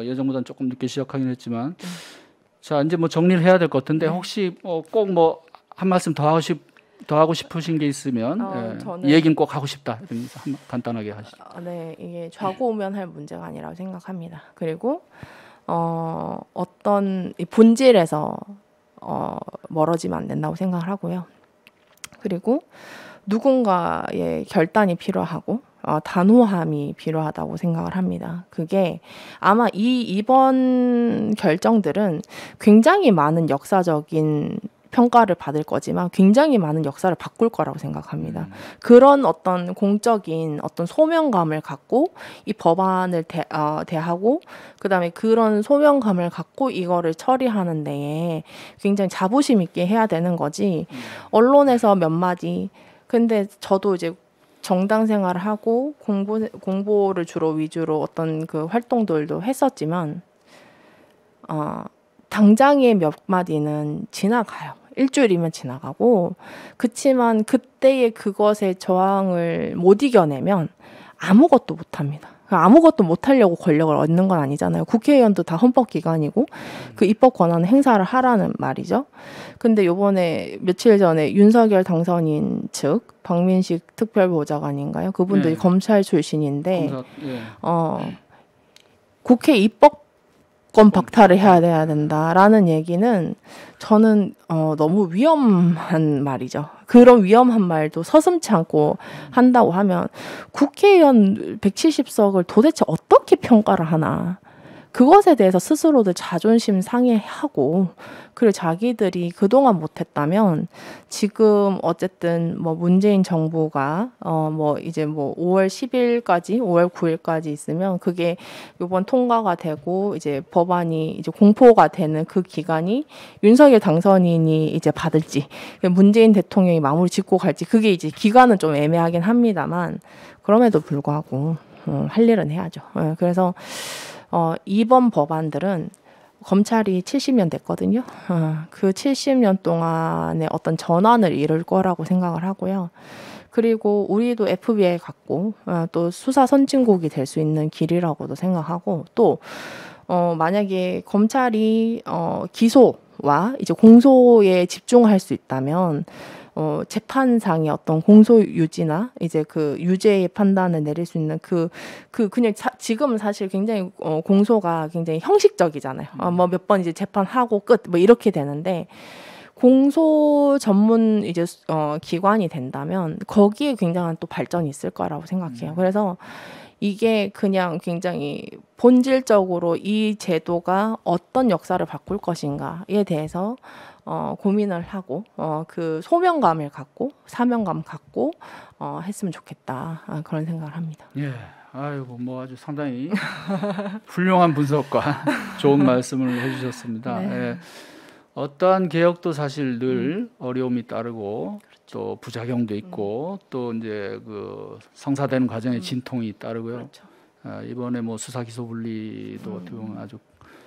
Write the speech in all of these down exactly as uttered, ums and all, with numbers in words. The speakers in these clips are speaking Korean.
예전보다는 조금 늦게 시작하긴 했지만 음. 자 이제 뭐 정리를 해야 될 것 같은데 네. 혹시 어, 꼭 뭐 한 말씀 더 하고 싶 더 하고 싶으신 게 있으면 어, 예, 저는... 이 얘기는 꼭 하고 싶다 이러면서 한, 간단하게 하시죠. 어, 네, 이게 좌고우면할 문제가 아니라고 생각합니다. 그리고 어, 어떤 본질에서 어, 멀어지면 안 된다고 생각을 하고요. 그리고 누군가의 결단이 필요하고 어, 단호함이 필요하다고 생각을 합니다. 그게 아마 이 이번 결정들은 굉장히 많은 역사적인 평가를 받을 거지만 굉장히 많은 역사를 바꿀 거라고 생각합니다. 음. 그런 어떤 공적인 어떤 소명감을 갖고 이 법안을 대, 어, 대하고 그다음에 그런 소명감을 갖고 이거를 처리하는 데에 굉장히 자부심 있게 해야 되는 거지. 음. 언론에서 몇 마디 근데 저도 이제 정당 생활을 하고 공부, 공보를 주로 위주로 어떤 그 활동들도 했었지만 어, 당장의 몇 마디는 지나가요. 일주일이면 지나가고 그치만 그때의 그것의 저항을 못 이겨내면 아무것도 못합니다. 아무것도 못하려고 권력을 얻는 건 아니잖아요. 국회의원도 다 헌법기관이고 그 입법 권한을 행사를 하라는 말이죠. 근데 요번에 며칠 전에 윤석열 당선인 측 박민식 특별보좌관인가요? 그분도 네. 검찰 출신인데 검사, 예. 어, 국회 입법 권 박탈을 해야 돼야 된다라는 얘기는 저는 어, 너무 위험한 말이죠. 그런 위험한 말도 서슴지 않고 한다고 하면 국회의원 백칠십 석을 도대체 어떻게 평가를 하나. 그것에 대해서 스스로들 자존심 상해하고 그리고 자기들이 그동안 못했다면 지금 어쨌든 뭐 문재인 정부가 어 뭐 이제 뭐 오월 십일까지 오월 구일까지 있으면 그게 이번 통과가 되고 이제 법안이 이제 공포가 되는 그 기간이 윤석열 당선인이 이제 받을지 문재인 대통령이 마무리 짓고 갈지 그게 이제 기간은 좀 애매하긴 합니다만 그럼에도 불구하고 어, 할 일은 해야죠. 어, 그래서 어, 이번 법안들은 검찰이 칠십 년 됐거든요. 어, 그 칠십 년 동안의 어떤 전환을 이룰 거라고 생각을 하고요. 그리고 우리도 에프비아이 갖고 어, 또 수사 선진국이 될 수 있는 길이라고도 생각하고 또 어, 만약에 검찰이 어, 기소와 이제 공소에 집중할 수 있다면 어, 재판상의 어떤 공소 유지나 이제 그 유죄의 판단을 내릴 수 있는 그, 그 그냥 사, 지금은 사실 굉장히 어, 공소가 굉장히 형식적이잖아요. 어, 뭐 몇 번 이제 재판하고 끝 뭐 이렇게 되는데 공소 전문 이제 어, 기관이 된다면 거기에 굉장한 또 발전이 있을 거라고 생각해요. 그래서 이게 그냥 굉장히 본질적으로 이 제도가 어떤 역사를 바꿀 것인가에 대해서 어, 고민을 하고 어, 그 소명감을 갖고 사명감 갖고 어, 했으면 좋겠다 아, 그런 생각을 합니다. 예, 아이고 뭐 아주 상당히 훌륭한 분석과 좋은 말씀을 해주셨습니다. 네. 예, 어떠한 개혁도 사실 늘 음. 어려움이 따르고 그렇죠. 또 부작용도 있고 음. 또 이제 그 성사되는 과정에 음. 진통이 따르고요. 그렇죠. 아, 이번에 뭐 수사 기소 분리도 음. 어떻게 보면 아주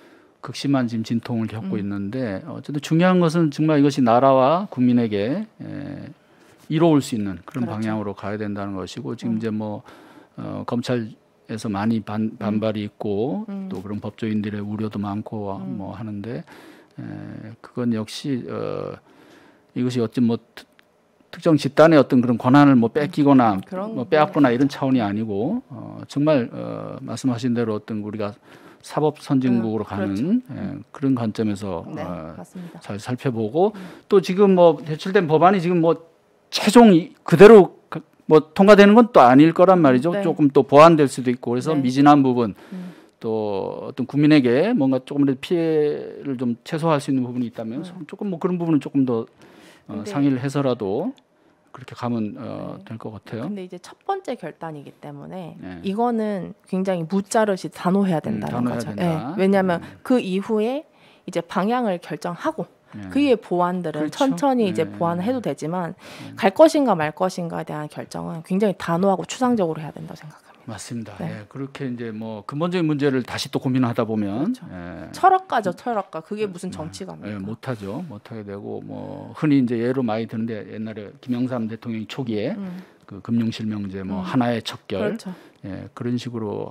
극심한 지금 진통을 겪고 음. 있는데 어쨌든 중요한 것은 정말 이것이 나라와 국민에게 에, 이로울 수 있는 그런 그렇죠. 방향으로 가야 된다는 것이고 지금 음. 이제 뭐 어, 검찰에서 많이 반, 반발이 있고 음. 또 그런 법조인들의 우려도 많고 음. 뭐 하는데 에, 그건 역시 어, 이것이 어찌 뭐 트, 특정 집단의 어떤 그런 권한을 뭐 뺏기거나 음. 뭐 빼앗거나 이런 차원이 아니고 어, 정말 어, 말씀하신 대로 어떤 우리가 사법 선진국으로 음, 가는 그렇죠. 예, 그런 관점에서 네, 어, 잘 살펴보고 음. 또 지금 뭐 제출된 법안이 지금 뭐 최종 그대로 뭐 통과되는 건 또 아닐 거란 말이죠. 네. 조금 또 보완될 수도 있고 그래서 네. 미진한 부분 음. 또 어떤 국민에게 뭔가 조금이라도 피해를 좀 최소화할 수 있는 부분이 있다면 음. 조금 뭐 그런 부분은 조금 더 어, 상의를 해서라도 그렇게 가면 어, 네. 될 것 같아요. 근데 이제 첫 번째 결단이기 때문에 네. 이거는 굉장히 무자르시 단호해야 된다는 음, 거죠. 된다. 네. 왜냐하면 음. 그 이후에 이제 방향을 결정하고 네. 그의 보완들은 그렇죠? 천천히 이제 네. 보완을 해도 되지만 네. 갈 것인가 말 것인가에 대한 결정은 굉장히 단호하고 추상적으로 해야 된다고 생각합니다. 맞습니다. 네. 예, 그렇게 이제 뭐 근본적인 문제를 다시 또 고민하다 보면 그렇죠. 예. 철학가죠, 철학가. 그게 무슨 정치가입니까? 예, 못하죠, 못하게 되고 뭐 흔히 이제 예로 많이 드는데 옛날에 김영삼 대통령이 초기에 음. 그 금융실명제 뭐 음. 하나의 척결, 그렇죠. 예, 그런 식으로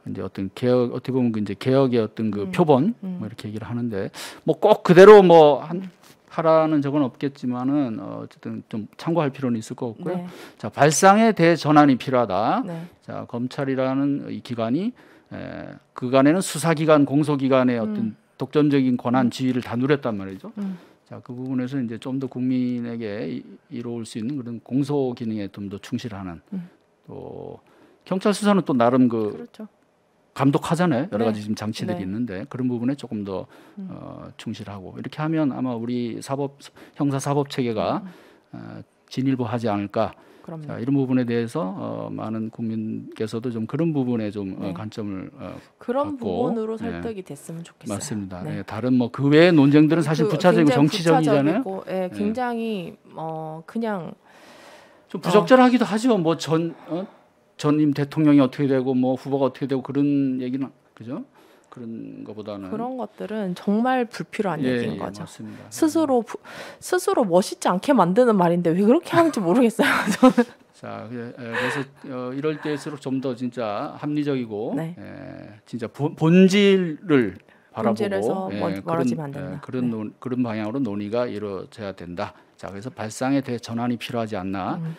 이제 어떤 개혁 어떻게 보면 그 이제 개혁의 어떤 그 음. 표본 음. 뭐 이렇게 얘기를 하는데 뭐 꼭 그대로 뭐 한, 하라는 적은 없겠지만은 어, 어쨌든 좀 참고할 필요는 있을 것 같고요. 네. 자 발상의 대전환이 필요하다. 네. 자 검찰이라는 이 기관이 에, 그간에는 수사기관, 공소기관의 어떤 음. 독점적인 권한 지위를 다 누렸단 말이죠. 음. 자, 그 부분에서 이제 좀 더 국민에게 이- 이로울 수 있는 그런 공소 기능에 좀 더 충실하는 음. 또 경찰 수사는 또 나름 그 그렇죠. 감독하잖아요. 여러 네. 가지 지금 장치들이 네. 있는데 그런 부분에 조금 더 음. 어, 충실하고 이렇게 하면 아마 우리 사법 형사 사법 체계가 음. 어, 진일보하지 않을까. 그럼요. 자, 이런 부분에 대해서 어, 많은 국민께서도 좀 그런 부분에 좀 어, 네. 관점을 어, 그런 갖고, 부분으로 네. 설득이 됐으면 좋겠어요. 맞습니다. 네. 예, 다른 뭐 그 외의 논쟁들은 사실 그 부차적이고 굉장히 정치적이잖아요. 부차적이고, 예, 굉장히 어 그냥 좀 부적절하기도 하죠. 뭐 전 어? 전임 대통령이 어떻게 되고 뭐 후보가 어떻게 되고 그런 얘기는 그죠? 그런 거보다는 그런 것들은 정말 불필요한 예, 얘기인 예, 거죠. 맞습니다. 스스로 부- 스스로 멋있지 않게 만드는 말인데 왜 그렇게 하는지 모르겠어요. 자, 그- 예, 그래서 어, 이럴 때일수록 좀 더 진짜 합리적이고 네. 예, 진짜 본, 본질을 바라보고 본질에서 예, 멀- 멀어지면 안 된다. 예, 그런 네. 논, 그런 방향으로 논의가 이루어져야 된다. 자, 그래서 발상의 대전환이 필요하지 않나. 음.